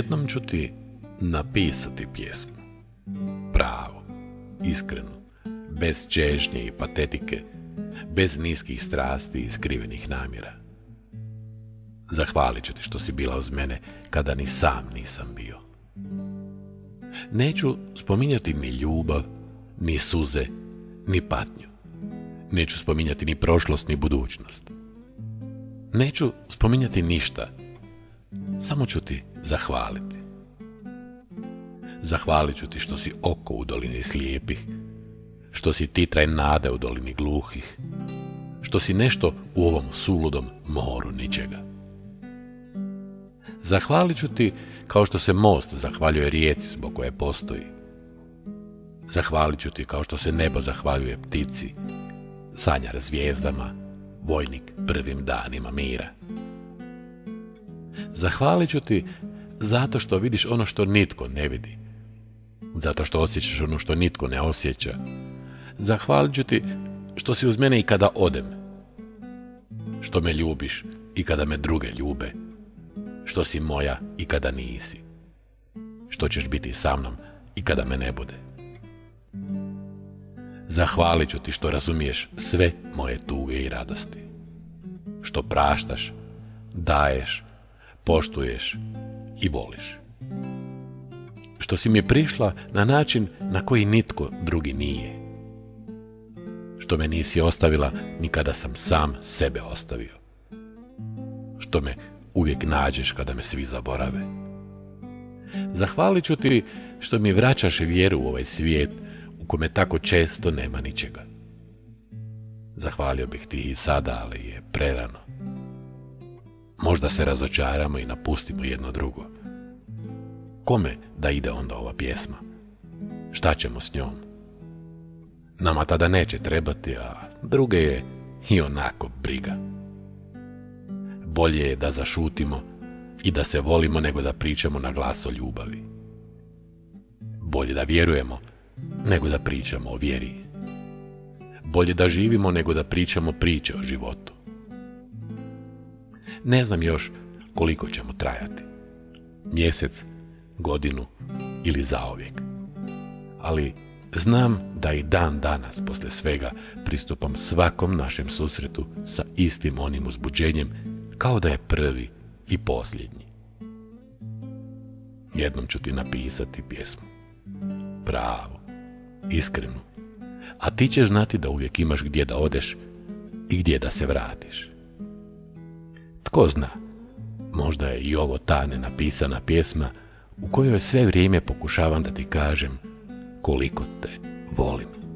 Jednom ću ti napisati pjesmu. Pravu, iskrenu, bez čežnje i patetike, bez niskih strasti i skrivenih namjera. Zahvalit ću ti što si bila uz mene kada ni sam nisam bio. Neću spominjati ni ljubav, ni suze, ni patnju. Neću spominjati ni prošlost, ni budućnost. Neću spominjati ništa, samo ću ti zahvaliti. Zahvalit ću ti što si oko u dolini slijepih, što si titraj nade u dolini gluhih, što si nešto u ovom suludom moru ničega. Zahvalit ću ti kao što se most zahvaljuje rijeci zbog koje postoji. Zahvalit ću ti kao što se nebo zahvaljuje ptici, sanjar zvijezdama, vojnik prvim danima mira. Zahvalit ću ti zato što vidiš ono što nitko ne vidi, zato što osjećaš ono što nitko ne osjeća. Zahvalit ću ti što si uz mene i kada odem, što me ljubiš i kada me druge ljube, što si moja i kada nisi, što ćeš biti sa mnom i kada me ne bude. Zahvalit ću ti što razumiješ sve moje tuge i radosti, što praštaš, daješ, poštuješ i voliš, što si mi prišla na način na koji nitko drugi nije, što me nisi ostavila ni kada sam sam sebe ostavio, što me uvijek nađeš kada me svi zaborave. Zahvalit ću ti što mi vraćaš vjeru u ovaj svijet u kome tako često nema ničega. Zahvalio bih ti i sada, ali je prerano. Možda se razočaramo i napustimo jedno drugo. Kome da ide onda ova pjesma? Šta ćemo s njom? Nama tada neće trebati, a druge je i onako briga. Bolje je da zašutimo i da se volimo nego da pričamo na glas o ljubavi. Bolje da vjerujemo nego da pričamo o vjeri. Bolje da živimo nego da pričamo priče o životu. Ne znam još koliko ćemo trajati. Mjesec, godinu ili zauvijek. Ali znam da i dan danas poslije svega pristupam svakom našem susretu sa istim onim uzbuđenjem kao da je prvi i posljednji. Jednom ću ti napisati pjesmu. Pravu, iskrenu. A ti ćeš znati da uvijek imaš gdje da odeš i gdje da se vratiš. Tko zna, možda je i ovo ta nenapisana pjesma u kojoj sve vrijeme pokušavam da ti kažem koliko te volim.